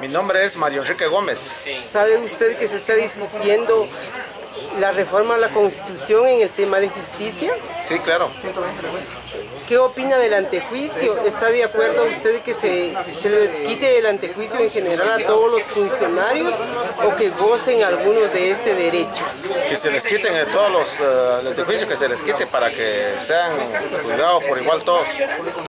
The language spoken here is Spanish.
Mi nombre es Mario Enrique Gómez. ¿Sabe usted que se está discutiendo la reforma a la Constitución en el tema de justicia? Sí, claro. ¿Qué opina del antejuicio? ¿Está de acuerdo usted que se les quite el antejuicio en general a todos los funcionarios o que gocen algunos de este derecho? Que se les quiten a todos los el antejuicio, que se les quite para que sean juzgados por igual todos.